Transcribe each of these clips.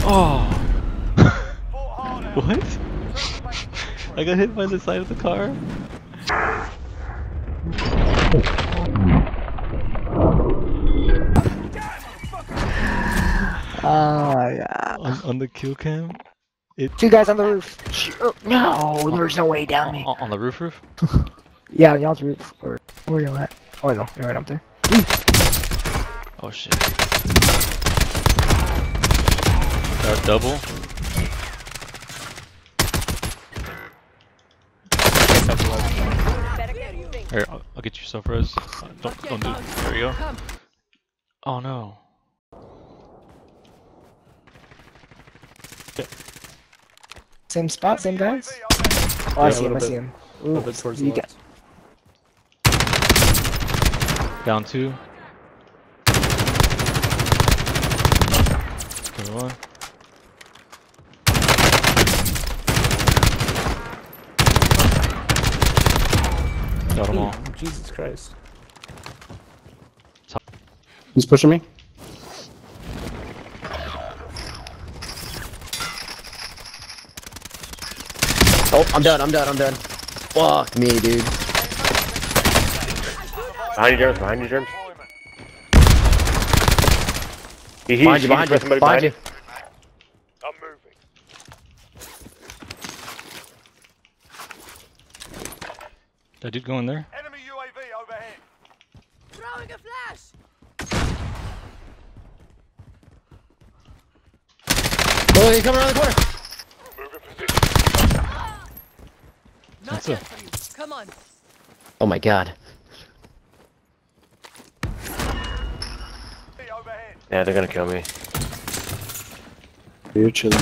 Oh! What? I got hit by the side of the car? Oh my god. On the kill cam? Two guys on the roof. No, there's no way down me. On the roof? Yeah, on y'all's roof. Or where are you at? Oh no, you're right up there. Oh shit. Double? Here, I'll get you self-res. Don't do it. There we go. Oh no. Same spot, same guys? Oh, I see him, I see him. Ooh, a little bit towards the left. Down 2. Good one. Got them all. Jesus Christ. He's pushing me. Oh, I'm done. Fuck me, dude. Behind you, Germs. Behind you. I'm moving. That dude go in there? Enemy UAV overhead. Throwing a flash. Oh, he's coming around the corner. Moving position. Not yet for you. Come on. Oh my god. Overhead. Yeah, they're gonna kill me. You're chilling.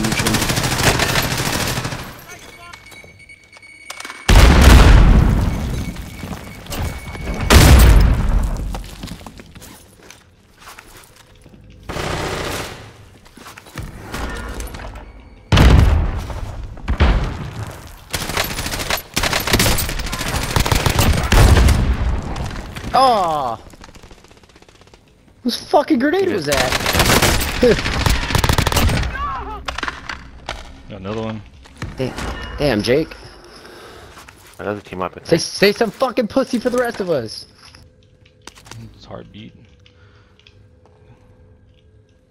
Oh! Whose fucking grenade was that? Got another one. Damn, Jake. Another team up. Say some fucking pussy for the rest of us. It's hard beat.